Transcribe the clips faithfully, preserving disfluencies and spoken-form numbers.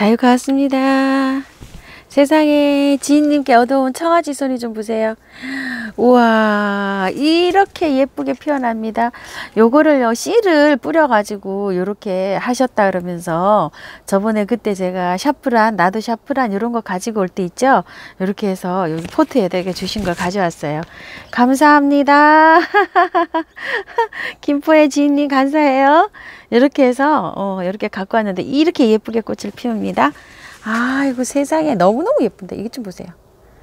다육가 왔습니다. 세상에 지인님께 얻어온 청아지 손이 좀 보세요. 우와, 이렇게 예쁘게 피어납니다. 요거를요 씨를 뿌려 가지고 요렇게 하셨다 그러면서 저번에 그때 제가 샤프란, 나도 샤프란 이런 거 가지고 올 때 있죠, 요렇게 해서 여기 포트에다 이렇게 주신 걸 가져왔어요. 감사합니다. 김포의 지인님 감사해요. 이렇게 해서 어, 이렇게 갖고 왔는데 이렇게 예쁘게 꽃을 피웁니다. 아이고 세상에, 너무너무 예쁜데 이게 좀 보세요.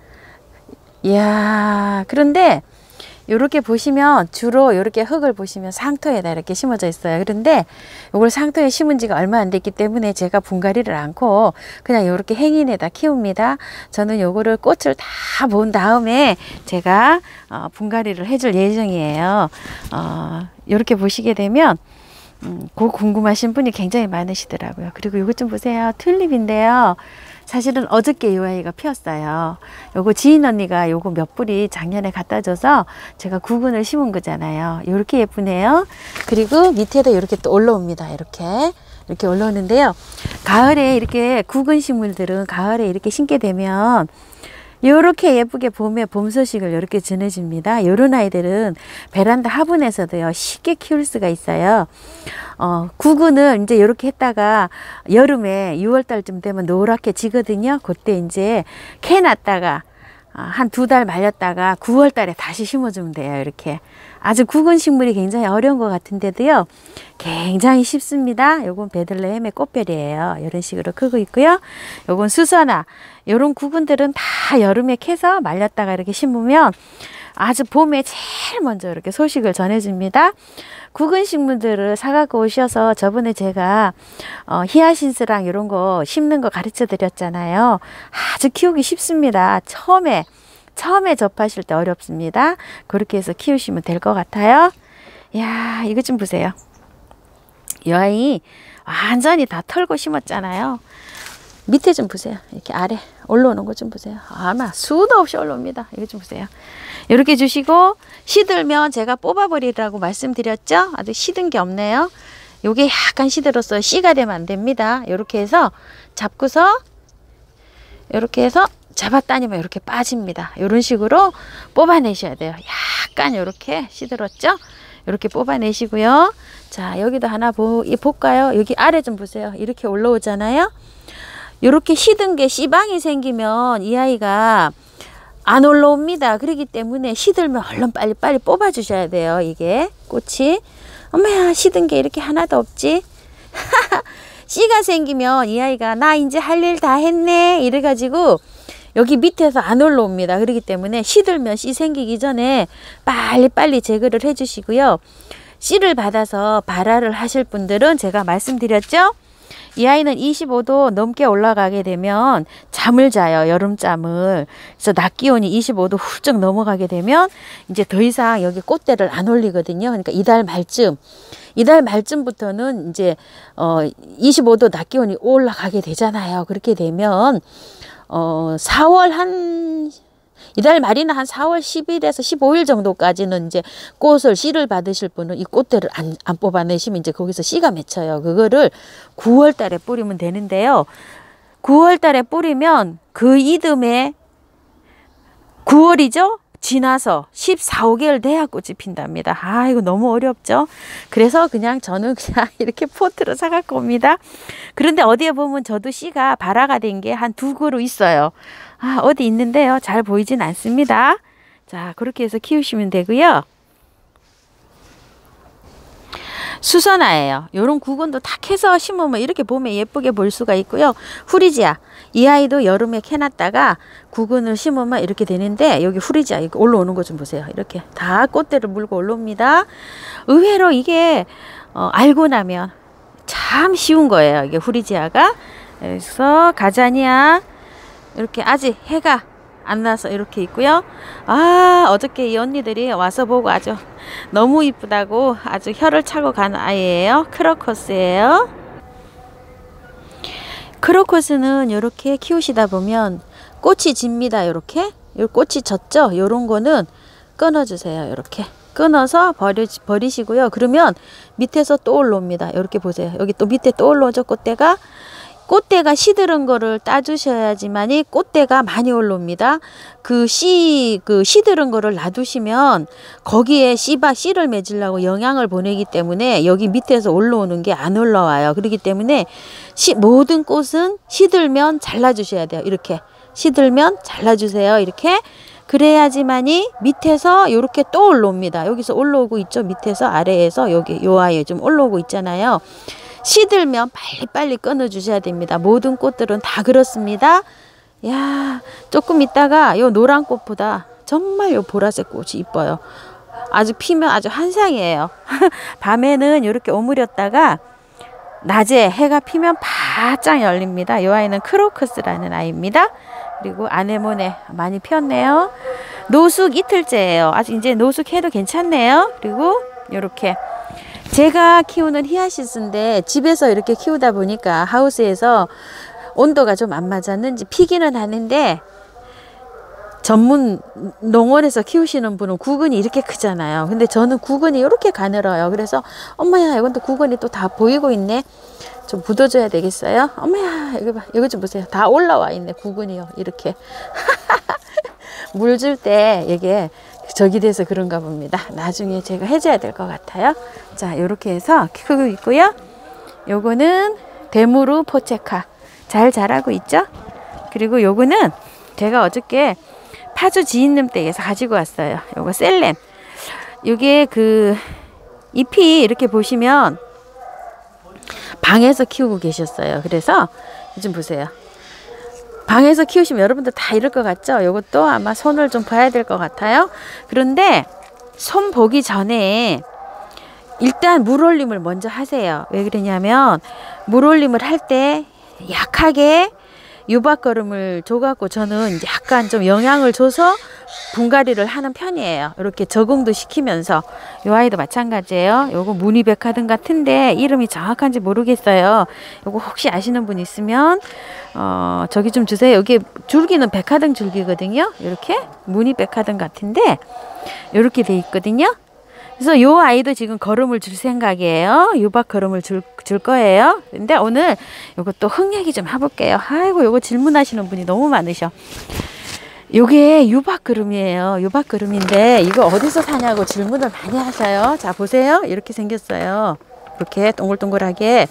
이야, 그런데 이렇게 보시면 주로 이렇게 흙을 보시면 상토에다 이렇게 심어져 있어요. 그런데 이걸 상토에 심은 지가 얼마 안 됐기 때문에 제가 분갈이를 않고 그냥 이렇게 행인에다 키웁니다. 저는 요거를 꽃을 다 본 다음에 제가 어, 분갈이를 해줄 예정이에요. 어, 이렇게 보시게 되면 음, 그 궁금하신 분이 굉장히 많으시더라고요. 그리고 이것 좀 보세요. 튤립인데요. 사실은 어저께 이 아이가 피었어요. 요거 지인 언니가 요거 몇 뿌리 작년에 갖다 줘서 제가 구근을 심은 거잖아요. 이렇게 예쁘네요. 그리고 밑에도 이렇게 또 올라옵니다. 이렇게 이렇게 올라오는데요. 가을에 이렇게 구근 식물들은 가을에 이렇게 심게 되면 요렇게 예쁘게 봄에 봄 소식을 이렇게 전해줍니다. 요런 아이들은 베란다 화분에서도요 쉽게 키울 수가 있어요. 어, 구근을 이제 이렇게 했다가 여름에 유월 달쯤 되면 노랗게 지거든요. 그때 이제 캐 놨다가 한 두 달 말렸다가 구월 달에 다시 심어주면 돼요. 이렇게 아주 구근 식물이 굉장히 어려운 것 같은데도요 굉장히 쉽습니다. 요건 베들레헴의 꽃별이에요. 이런 식으로 크고 있고요. 요건 수선화. 요런 구근들은 다 여름에 캐서 말렸다가 이렇게 심으면 아주 봄에 제일 먼저 이렇게 소식을 전해줍니다. 구근 식물들을 사갖고 오셔서 저번에 제가 어, 히아신스랑 이런 거 심는 거 가르쳐 드렸잖아요. 아주 키우기 쉽습니다. 처음에 처음에 접하실 때 어렵습니다. 그렇게 해서 키우시면 될 것 같아요. 이야, 이거 좀 보세요. 이 아이 완전히 다 털고 심었잖아요. 밑에 좀 보세요. 이렇게 아래 올라오는 거 좀 보세요. 아마 수도 없이 올라옵니다. 이거 좀 보세요. 이렇게 주시고 시들면 제가 뽑아버리라고 말씀드렸죠. 아주 시든 게 없네요. 요게 약간 시들었어요. 씨가 되면 안 됩니다. 이렇게 해서 잡고서 이렇게 해서 잡았다니면 이렇게 빠집니다. 이런 식으로 뽑아내셔야 돼요. 약간 이렇게 시들었죠. 이렇게 뽑아내시고요. 자, 여기도 하나 보, 볼까요? 여기 아래 좀 보세요. 이렇게 올라오잖아요. 이렇게 시든 게 씨방이 생기면 이 아이가 안 올라옵니다. 그렇기 때문에 시들면 얼른 빨리 빨리 뽑아 주셔야 돼요. 이게 꽃이. 엄마야, 시든 게 이렇게 하나도 없지? 씨가 생기면 이 아이가 나 이제 할 일 다 했네 이래 가지고 여기 밑에서 안 올라옵니다. 그렇기 때문에 시들면 씨 생기기 전에 빨리 빨리 제거를 해 주시고요. 씨를 받아서 발화를 하실 분들은 제가 말씀드렸죠. 이 아이는 이십오 도 넘게 올라가게 되면 잠을 자요. 여름잠을. 그래서 낮 기온이 이십오 도 훌쩍 넘어가게 되면 이제 더 이상 여기 꽃대를 안 올리거든요. 그러니까 이달 말쯤 이달 말쯤부터는 이제 어 이십오 도 낮 기온이 올라가게 되잖아요. 그렇게 되면 어 사월 한 이달 말이나 한 사월 십일에서 십오일 정도까지는 이제 꽃을 씨를 받으실 분은 이 꽃대를 안, 안 뽑아내시면 이제 거기서 씨가 맺혀요. 그거를 구월 달에 뿌리면 되는데요. 구월 달에 뿌리면 그 이듬해 구월이죠? 지나서 십사, 오 개월 돼야 꽃이 핀답니다. 아, 이거 너무 어렵죠? 그래서 그냥 저는 그냥 이렇게 포트로 사갖고 옵니다. 그런데 어디에 보면 저도 씨가 발화가 된 게 한 두 그루 있어요. 아, 어디 있는데요. 잘 보이진 않습니다. 자, 그렇게 해서 키우시면 되고요. 수선화예요. 요런 구근도 다 캐서 심으면 이렇게 봄에 예쁘게 볼 수가 있고요. 후리지아. 이 아이도 여름에 캐놨다가 구근을 심으면 이렇게 되는데 여기 후리지아 이거 올라오는 거 좀 보세요. 이렇게 다 꽃대를 물고 올라옵니다. 의외로 이게 어, 알고 나면 참 쉬운 거예요. 이게 후리지아가. 그래서 가자니아 이렇게 아직 해가 안 나서 이렇게 있고요. 아, 어저께 이 언니들이 와서 보고 아주 너무 이쁘다고 아주 혀를 차고 간 아이예요. 크로커스예요. 크로커스는 이렇게 키우시다 보면 꽃이 집니다. 이렇게 요 꽃이 졌죠. 요런 거는 끊어주세요. 이렇게 끊어서 버리, 버리시고요. 그러면 밑에서 또 올라옵니다. 이렇게 보세요. 여기 또 밑에 또 올라오죠. 꽃대가 꽃대가 시들은 거를 따주셔야지만이 꽃대가 많이 올라옵니다. 그 씨, 그 시들은 거를 놔두시면 거기에 씨바 씨를 맺으려고 영양을 보내기 때문에 여기 밑에서 올라오는 게 안 올라와요. 그렇기 때문에 시, 모든 꽃은 시들면 잘라주셔야 돼요. 이렇게 시들면 잘라주세요. 이렇게 그래야지만이 밑에서 이렇게 또 올라옵니다. 여기서 올라오고 있죠. 밑에서 아래에서 여기 요 아이에 좀 올라오고 있잖아요. 시들면 빨리빨리 끊어 주셔야 됩니다. 모든 꽃들은 다 그렇습니다. 야, 조금 있다가 요 노란 꽃보다 정말 요 보라색 꽃이 이뻐요. 아주 피면 아주 환상이에요. 밤에는 이렇게 오므렸다가 낮에 해가 피면 바짝 열립니다. 요 아이는 크로커스라는 아이입니다. 그리고 아네모네 많이 피었네요. 노숙 이틀째예요. 아직 이제 노숙해도 괜찮네요. 그리고 요렇게 제가 키우는 히아신스인데 집에서 이렇게 키우다 보니까 하우스에서 온도가 좀 안 맞았는지 피기는 하는데 전문 농원에서 키우시는 분은 구근이 이렇게 크잖아요. 근데 저는 구근이 이렇게 가늘어요. 그래서 엄마야 이건 또 구근이 또 다 보이고 있네. 좀 묻어줘야 되겠어요. 엄마야 이거 봐, 이거 좀 보세요. 다 올라와 있네. 구근이요. 이렇게 물 줄 때 이게 적이 돼서 그런가 봅니다. 나중에 제가 해줘야 될 것 같아요. 자, 이렇게 해서 크고 있고요. 요거는 데무르 포체카 잘 자라고 있죠. 그리고 요거는 제가 어저께 파주 지인님 댁에서 가지고 왔어요. 요거 셀렘. 요게 그 잎이 이렇게 보시면 방에서 키우고 계셨어요. 그래서 좀 보세요. 방에서 키우시면 여러분들 다 이럴 것 같죠? 요것도 아마 손을 좀 봐야 될 것 같아요. 그런데 손 보기 전에 일단 물올림을 먼저 하세요. 왜 그러냐면 물올림을 할 때 약하게 유박거름을 줘갖고 저는 약간 좀 영향을 줘서 분갈이를 하는 편이에요. 이렇게 적응도 시키면서. 이 아이도 마찬가지예요. 요거 무늬백화등 같은데 이름이 정확한지 모르겠어요. 요거 혹시 아시는 분 있으면 어 저기 좀 주세요. 여기 줄기는 백화등 줄기거든요. 이렇게 무늬백화등 같은데 이렇게 돼 있거든요. 그래서 요 아이도 지금 거름을 줄 생각이에요. 유박 거름을 줄, 줄 거예요. 근데 오늘 요것도 흙 얘기 좀 해볼게요. 아이고 요거 질문하시는 분이 너무 많으셔. 요게 유박 거름이에요. 유박 거름인데 이거 어디서 사냐고 질문을 많이 하셔요. 자 보세요. 이렇게 생겼어요. 이렇게 동글동글하게.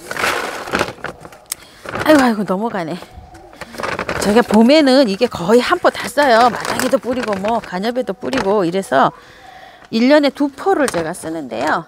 아이고 아이고 넘어가네. 저게 봄에는 이게 거의 한 포 다 써요. 마당에도 뿌리고 뭐 간엽에도 뿌리고 이래서 일 년에 두 포를 제가 쓰는데요.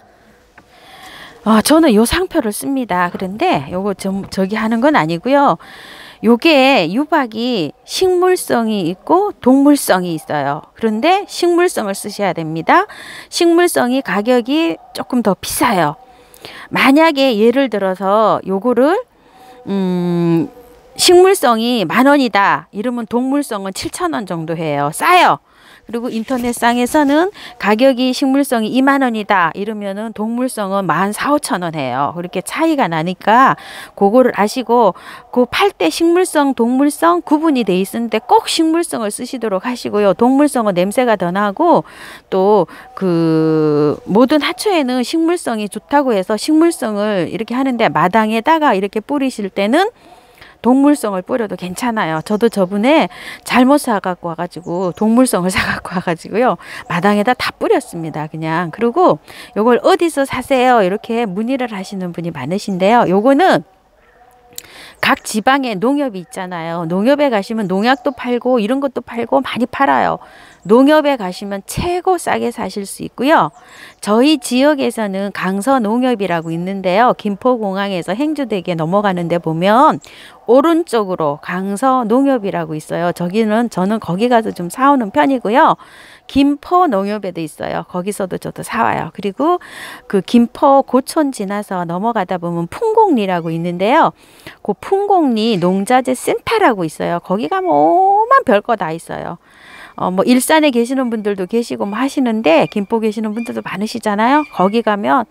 어, 저는 요 상표를 씁니다. 그런데 요거 좀 저기 하는 건 아니고요. 요게 유박이 식물성이 있고 동물성이 있어요. 그런데 식물성을 쓰셔야 됩니다. 식물성이 가격이 조금 더 비싸요. 만약에 예를 들어서 요거를 음, 식물성이 만 원이다 이러면 동물성은 칠천 원 정도 해요. 싸요. 그리고 인터넷상에서는 가격이 식물성이 이만 원이다 이러면은 동물성은 만 사오천 원 해요. 그렇게 차이가 나니까 그거를 아시고 그 팔 때 식물성 동물성 구분이 돼 있는데 꼭 식물성을 쓰시도록 하시고요. 동물성은 냄새가 더 나고 또 그 모든 하초에는 식물성이 좋다고 해서 식물성을 이렇게 하는데 마당에다가 이렇게 뿌리실 때는 동물성을 뿌려도 괜찮아요. 저도 저번에 잘못 사갖고 와가지고 동물성을 사갖고 와가지고요. 마당에다 다 뿌렸습니다. 그냥. 그리고 요걸 어디서 사세요? 이렇게 문의를 하시는 분이 많으신데요. 요거는 각 지방에 농협이 있잖아요. 농협에 가시면 농약도 팔고 이런 것도 팔고 많이 팔아요. 농협에 가시면 최고 싸게 사실 수 있고요. 저희 지역에서는 강서농협이라고 있는데요. 김포공항에서 행주대교 넘어가는데 보면 오른쪽으로 강서농협이라고 있어요. 저기는 저는 거기 가서 좀 사오는 편이고요. 김포농협에도 있어요. 거기서도 저도 사와요. 그리고 그 김포 고촌 지나서 넘어가다 보면 풍곡리라고 있는데요. 그 풍곡리 농자재 센터라고 있어요. 거기 가면 오만 별거 다 있어요. 어, 뭐 일산에 계시는 분들도 계시고 뭐 하시는데 김포 계시는 분들도 많으시잖아요. 거기 가면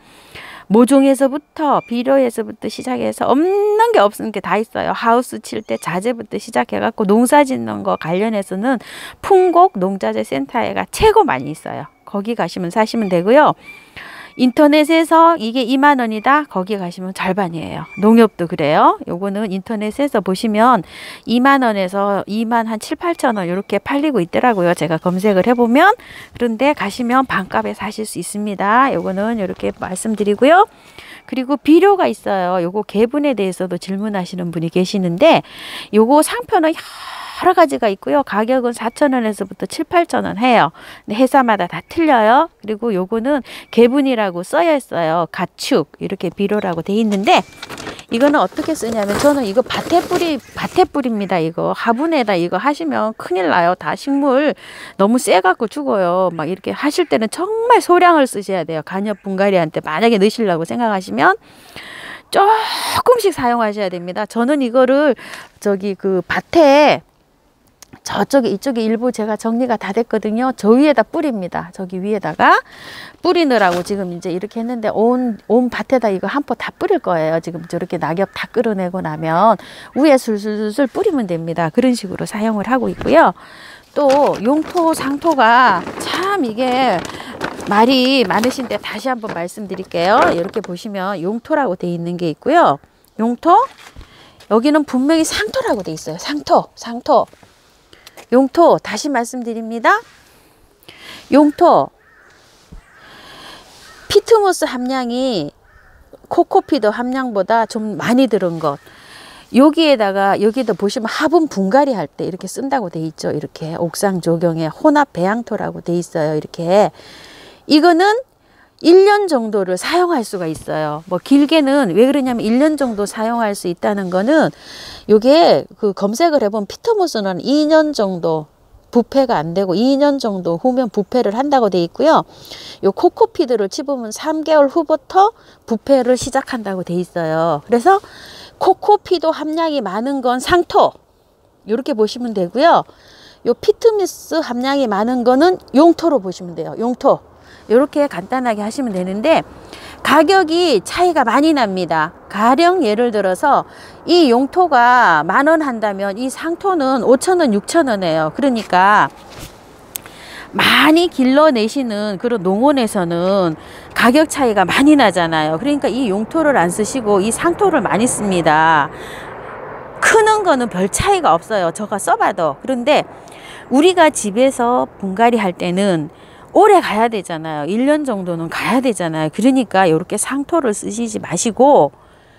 모종에서부터 비료에서부터 시작해서 없는 게 없는 게 다 있어요. 하우스 칠 때 자재부터 시작해갖고 농사 짓는 거 관련해서는 풍곡 농자재 센터에가 최고 많이 있어요. 거기 가시면 사시면 되고요. 인터넷에서 이게 이만 원이다. 거기 가시면 절반이에요. 농협도 그래요. 요거는 인터넷에서 보시면 이만 원에서 이만 한 칠, 팔천 원 이렇게 팔리고 있더라고요. 제가 검색을 해보면. 그런데 가시면 반값에 사실 수 있습니다. 요거는 이렇게 말씀드리고요. 그리고 비료가 있어요. 요거 개분에 대해서도 질문하시는 분이 계시는데 요거 상표는 여러 가지가 있고요. 가격은 사천 원에서부터 칠, 팔천 원 해요. 근데 회사마다 다 틀려요. 그리고 요거는 개분이라고 써여 있어요. 가축 이렇게 비료라고 돼 있는데 이거는 어떻게 쓰냐면 저는 이거 밭에 뿌리 밭에 뿌립니다. 이거 화분에다 이거 하시면 큰일 나요. 다 식물 너무 세 갖고 죽어요. 막 이렇게 하실 때는 정말 소량을 쓰셔야 돼요. 간엽 분갈이한테 만약에 넣으시려고 생각하시면 조금씩 사용하셔야 됩니다. 저는 이거를 저기 그 밭에 저쪽에 이쪽에 일부 제가 정리가 다 됐거든요. 저 위에다 뿌립니다. 저기 위에다가 뿌리느라고 지금 이제 이렇게 했는데 온, 온 밭에다 이거 한 포 다 뿌릴 거예요. 지금 저렇게 낙엽 다 끌어내고 나면 위에 술술술 뿌리면 됩니다. 그런 식으로 사용을 하고 있고요. 또 용토, 상토가 참 이게 말이 많으신데 다시 한번 말씀드릴게요. 이렇게 보시면 용토라고 돼 있는 게 있고요. 용토, 여기는 분명히 상토라고 돼 있어요. 상토, 상토. 용토 다시 말씀드립니다. 용토 피트모스 함량이 코코피드 함량보다 좀 많이 들은 것. 여기에다가 여기도 보시면 화분 분갈이 할 때 이렇게 쓴다고 돼 있죠. 이렇게 옥상 조경에 혼합 배양토라고 돼 있어요. 이렇게 이거는 일 년 정도를 사용할 수가 있어요. 뭐 길게는 왜 그러냐면 일 년 정도 사용할 수 있다는 거는 요게 그 검색을 해보면 피트모스는 이 년 정도 부패가 안 되고 이 년 정도 후면 부패를 한다고 돼 있고요. 요 코코피드를 집으면 삼 개월 후부터 부패를 시작한다고 돼 있어요. 그래서 코코피드 함량이 많은 건 상토 이렇게 보시면 되고요. 요 피트모스 함량이 많은 거는 용토로 보시면 돼요. 용토. 이렇게 간단하게 하시면 되는데 가격이 차이가 많이 납니다. 가령 예를 들어서 이 용토가 만 원 한다면 이 상토는 오천 원, 육천 원이에요. 그러니까 많이 길러내시는 그런 농원에서는 가격 차이가 많이 나잖아요. 그러니까 이 용토를 안 쓰시고 이 상토를 많이 씁니다. 크는 거는 별 차이가 없어요. 제가 써봐도. 그런데 우리가 집에서 분갈이 할 때는 오래 가야 되잖아요. 일 년 정도는 가야 되잖아요. 그러니까 이렇게 상토를 쓰시지 마시고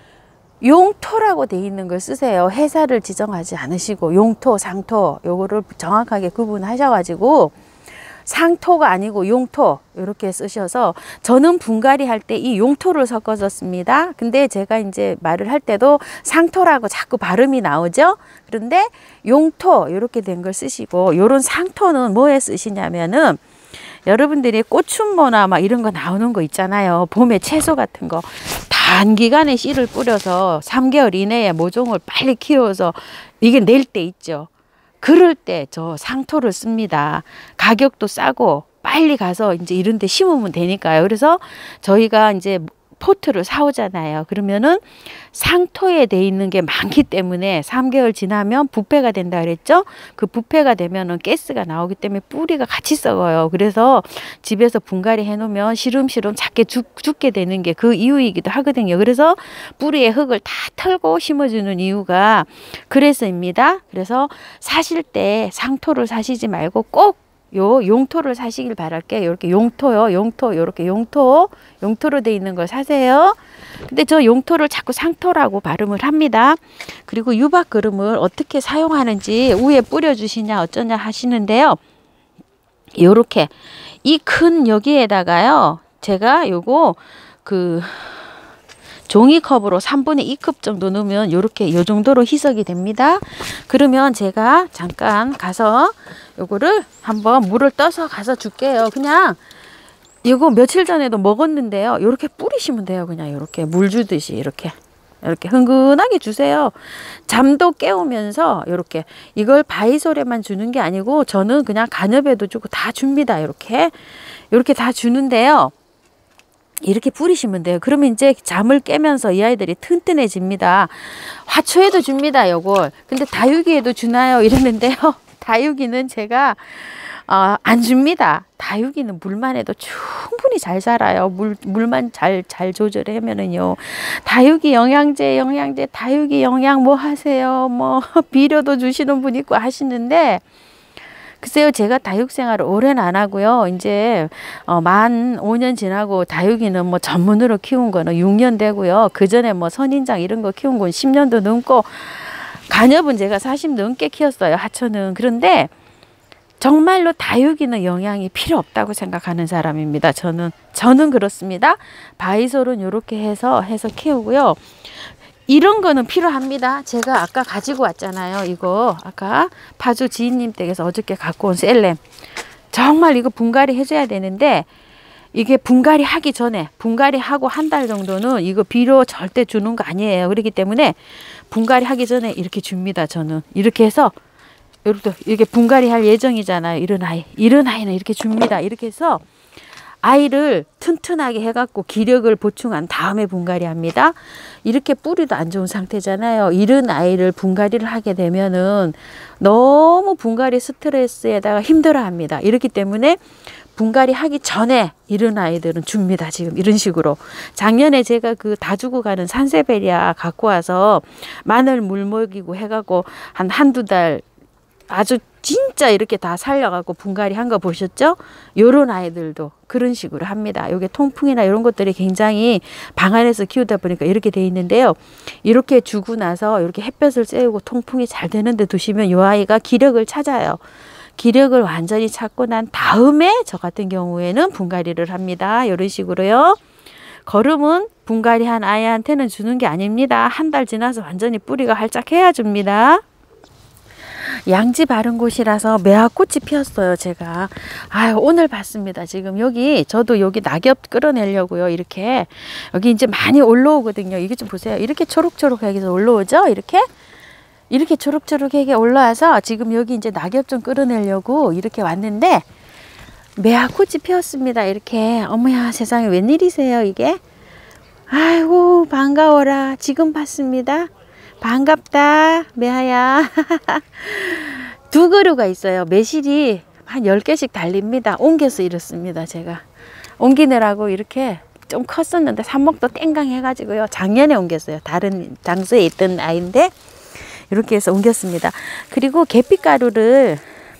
용토라고 돼 있는 걸 쓰세요. 회사를 지정하지 않으시고 용토, 상토 요거를 정확하게 구분하셔가지고 상토가 아니고 용토 이렇게 쓰셔서 저는 분갈이 할 때 이 용토를 섞어서 씁니다. 근데 제가 이제 말을 할 때도 상토라고 자꾸 발음이 나오죠. 그런데 용토 이렇게 된 걸 쓰시고 요런 상토는 뭐에 쓰시냐면은 여러분들이 꽃춘모나 막 이런 거 나오는 거 있잖아요. 봄에 채소 같은 거 단기간에 씨를 뿌려서 삼 개월 이내에 모종을 빨리 키워서 이게 낼 때 있죠. 그럴 때 저 상토를 씁니다. 가격도 싸고 빨리 가서 이제 이런 데 심으면 되니까요. 그래서 저희가 이제 포트를 사오잖아요. 그러면은 상토에 돼 있는 게 많기 때문에 삼 개월 지나면 부패가 된다 그랬죠. 그 부패가 되면은 가스가 나오기 때문에 뿌리가 같이 썩어요. 그래서 집에서 분갈이 해 놓으면 시름시름 작게 죽, 죽게 되는 게 그 이유이기도 하거든요. 그래서 뿌리에 흙을 다 털고 심어주는 이유가 그래서입니다. 그래서 사실 때 상토를 사시지 말고 꼭 요 용토를 사시길 바랄게요. 이렇게 용토요. 용토 요렇게 용토 용토로 돼 있는 걸 사세요. 근데 저 용토를 자꾸 상토라고 발음을 합니다. 그리고 유박 그름을 어떻게 사용하는지 위에 뿌려 주시냐 어쩌냐 하시는데요. 요렇게 이 큰 여기에다가요. 제가 요거 그 종이컵으로 삼분의 이 컵 정도 넣으면 요렇게 요 정도로 희석이 됩니다. 그러면 제가 잠깐 가서 요거를 한번 물을 떠서 가서 줄게요. 그냥 이거 며칠 전에도 먹었는데요. 요렇게 뿌리시면 돼요. 그냥 요렇게 물 주듯이 이렇게 이렇게 흥건하게 주세요. 잠도 깨우면서 이렇게 이걸 바이솔에만 주는 게 아니고 저는 그냥 간엽에도 주고 다 줍니다. 이렇게 이렇게 다 주는데요. 이렇게 뿌리시면 돼요. 그러면 이제 잠을 깨면서 이 아이들이 튼튼해집니다. 화초에도 줍니다. 요걸. 근데 다육이에도 주나요? 이랬는데요. 다육이는 제가 어, 안 줍니다. 다육이는 물만 해도 충분히 잘 자라요. 물, 물만 잘, 잘 조절하면은요. 다육이 영양제, 영양제, 다육이 영양 뭐 하세요? 뭐, 비료도 주시는 분 있고 하시는데, 글쎄요, 제가 다육 생활을 오래는 안 하고요. 이제, 어, 만 오 년 지나고 다육이는 뭐 전문으로 키운 거는 육 년 되고요. 그 전에 뭐 선인장 이런 거 키운 건 십 년도 넘고, 간엽은 제가 사십 넘게 키웠어요. 하초는. 그런데, 정말로 다육이는 영양이 필요 없다고 생각하는 사람입니다. 저는 저는 그렇습니다. 바이솔은 이렇게 해서 해서 키우고요. 이런 거는 필요합니다. 제가 아까 가지고 왔잖아요. 이거 아까 파주 지인님 댁에서 어저께 갖고 온 셀렘. 정말 이거 분갈이 해줘야 되는데 이게 분갈이 하기 전에 분갈이 하고 한 달 정도는 이거 비료 절대 주는 거 아니에요. 그렇기 때문에 분갈이 하기 전에 이렇게 줍니다. 저는 이렇게 해서 이렇게 이렇게 분갈이 할 예정이잖아요. 이런 아이, 이런 아이는 이렇게 줍니다. 이렇게 해서 아이를 튼튼하게 해갖고 기력을 보충한 다음에 분갈이 합니다. 이렇게 뿌리도 안 좋은 상태잖아요. 이런 아이를 분갈이를 하게 되면은 너무 분갈이 스트레스에다가 힘들어합니다. 이렇기 때문에 분갈이 하기 전에 이런 아이들은 줍니다. 지금 이런 식으로. 작년에 제가 그 다 주고 가는 산세베리아 갖고 와서 마늘 물 먹이고 해갖고 한 한두 달 아주 진짜 이렇게 다 살려갖고 분갈이 한 거 보셨죠? 요런 아이들도 그런 식으로 합니다. 요게 통풍이나 이런 것들이 굉장히 방 안에서 키우다 보니까 이렇게 돼 있는데요. 이렇게 주고 나서 이렇게 햇볕을 쬐고 통풍이 잘 되는데 두시면 요 아이가 기력을 찾아요. 기력을 완전히 찾고 난 다음에 저 같은 경우에는 분갈이를 합니다. 이런 식으로요. 거름은 분갈이 한 아이한테는 주는 게 아닙니다. 한 달 지나서 완전히 뿌리가 활짝 해야 줍니다. 양지 바른 곳이라서 매화꽃이 피었어요. 제가 아유 오늘 봤습니다. 지금 여기 저도 여기 낙엽 끌어내려고요. 이렇게 여기 이제 많이 올라오거든요. 이게 좀 보세요. 이렇게 초록초록하게 해서 올라오죠. 이렇게 이렇게 초록초록하게 올라와서 지금 여기 이제 낙엽 좀 끌어내려고 이렇게 왔는데 매화꽃이 피었습니다. 이렇게 어머야 세상에 웬일이세요 이게. 아이고 반가워라. 지금 봤습니다. 반갑다 매하야. 두 그루가 있어요. 매실이 한 열 개씩 달립니다. 옮겨서 이렇습니다. 제가 옮기느라고 이렇게 좀 컸었는데 삽목도 땡강 해가지고요. 작년에 옮겼어요. 다른 장소에 있던 아이인데 이렇게 해서 옮겼습니다. 그리고 계피가루를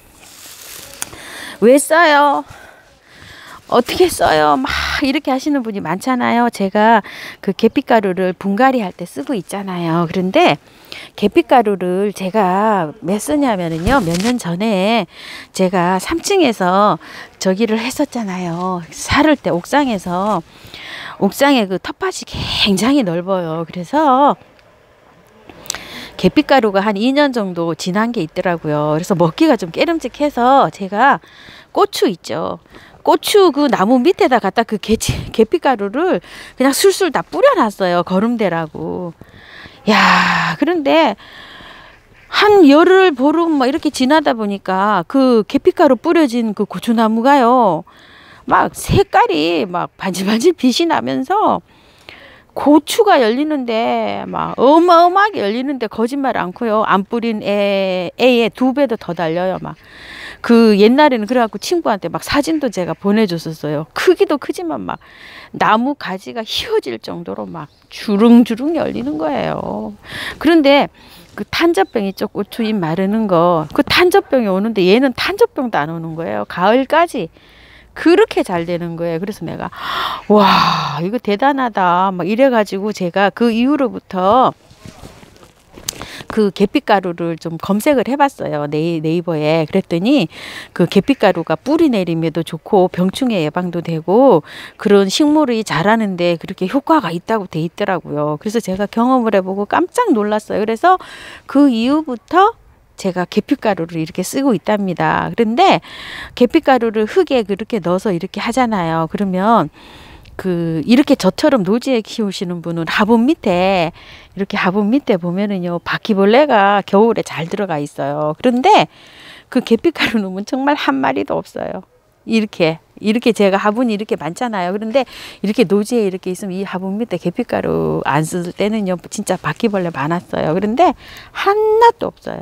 왜 써요? 어떻게 써요? 막 이렇게 하시는 분이 많잖아요. 제가 그 계피가루를 분갈이 할 때 쓰고 있잖아요. 그런데 계피가루를 제가 왜 쓰냐면은요. 몇 년 전에 제가 삼 층에서 저기를 했었잖아요. 살을 때 옥상에서 옥상에 그 텃밭이 굉장히 넓어요. 그래서 계피가루가 한 이 년 정도 지난 게 있더라고요. 그래서 먹기가 좀 깨름직해서 제가 고추 있죠. 고추 그 나무 밑에다 갖다 그 계, 계피가루를 그냥 술술 다 뿌려놨어요. 거름대라고. 야, 그런데 한 열흘 보름 뭐 이렇게 지나다 보니까 그 계피가루 뿌려진 그 고추나무가요. 막 색깔이 막 반질반질 빛이 나면서 고추가 열리는데 막 어마어마하게 열리는데 거짓말 않고요. 안 뿌린 애, 애의 두 배도 더 달려요. 막 그 옛날에는 그래갖고 친구한테 막 사진도 제가 보내줬었어요. 크기도 크지만 막 나무 가지가 휘어질 정도로 막 주릉주릉 열리는 거예요. 그런데 그 탄저병 있죠. 고추 잎 마르는 거. 그 탄저병이 오는데 얘는 탄저병도 안 오는 거예요. 가을까지. 그렇게 잘 되는 거예요. 그래서 내가 와 이거 대단하다 막 이래가지고 제가 그 이후로부터 그 계피가루를 좀 검색을 해봤어요. 네이, 네이버에. 그랬더니 그 계피가루가 뿌리 내림에도 좋고 병충해 예방도 되고 그런 식물이 자라는데 그렇게 효과가 있다고 돼 있더라고요. 그래서 제가 경험을 해보고 깜짝 놀랐어요. 그래서 그 이후부터 제가 계피가루를 이렇게 쓰고 있답니다. 그런데 계피가루를 흙에 그렇게 넣어서 이렇게 하잖아요. 그러면 그 이렇게 저처럼 노지에 키우시는 분은 화분 밑에 이렇게 화분 밑에 보면은요 바퀴벌레가 겨울에 잘 들어가 있어요. 그런데 그 계피가루 놈은 정말 한 마리도 없어요. 이렇게 이렇게 제가 화분이 이렇게 많잖아요. 그런데 이렇게 노지에 이렇게 있으면 이 화분 밑에 계피가루 안 쓸 때는요 진짜 바퀴벌레 많았어요. 그런데 하나도 없어요.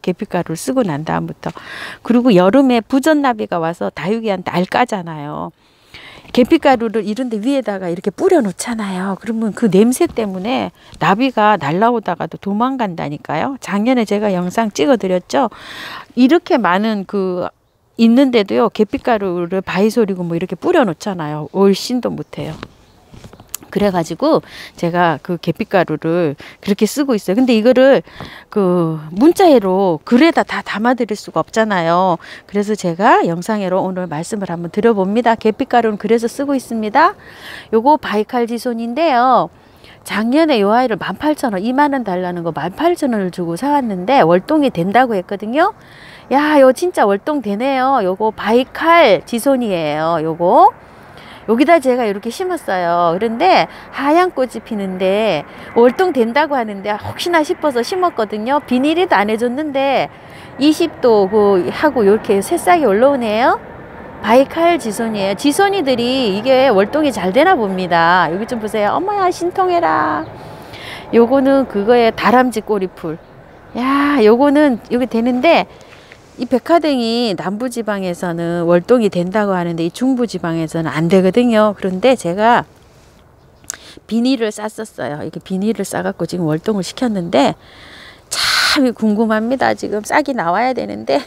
계피가루를 쓰고 난 다음부터. 그리고 여름에 부전나비가 와서 다육이한테 알 까잖아요. 계피가루를 이런 데 위에다가 이렇게 뿌려 놓잖아요. 그러면 그 냄새 때문에 나비가 날라오다가도 도망간다니까요. 작년에 제가 영상 찍어 드렸죠. 이렇게 많은 그 있는데도요, 계피가루를 바이솔이고 뭐 이렇게 뿌려 놓잖아요. 얼씬도 못해요. 그래가지고 제가 그 계피가루를 그렇게 쓰고 있어요. 근데 이거를 그 문자회로 글에다 다 담아 드릴 수가 없잖아요. 그래서 제가 영상회로 오늘 말씀을 한번 드려봅니다. 계피가루는 그래서 쓰고 있습니다. 요거 바이칼지손인데요. 작년에 요 아이를 만 팔천 원, 이만 원 달라는 거 만 팔천 원을 주고 사왔는데 월동이 된다고 했거든요. 야, 요 진짜 월동 되네요. 요거 바이칼 지손이에요. 요거 여기다 제가 이렇게 심었어요. 그런데 하얀 꽃이 피는데 월동 된다고 하는데 혹시나 싶어서 심었거든요. 비닐이도 안 해줬는데 이십 도 그 하고 이렇게 새싹이 올라오네요. 바이칼 지손이에요. 지손이들이 이게 월동이 잘 되나 봅니다. 여기 좀 보세요. 어머야, 신통해라. 요거는 그거에 다람쥐 꼬리풀. 야, 요거는 여기 되는데 이 백화댕이 남부지방에서는 월동이 된다고 하는데 이 중부지방에서는 안 되거든요. 그런데 제가 비닐을 쌌었어요. 이렇게 비닐을 싸갖고 지금 월동을 시켰는데 참 궁금합니다. 지금 싹이 나와야 되는데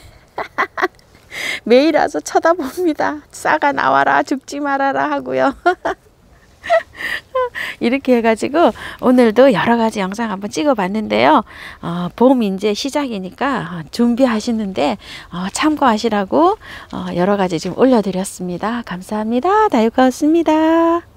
매일 와서 쳐다봅니다. 싹아 나와라, 죽지 말아라 하고요. 이렇게 해가지고 오늘도 여러 가지 영상 한번 찍어 봤는데요. 어, 봄 이제 시작이니까 준비하시는데 어, 참고하시라고 어, 여러 가지 지금 올려드렸습니다. 감사합니다. 다육가였습니다.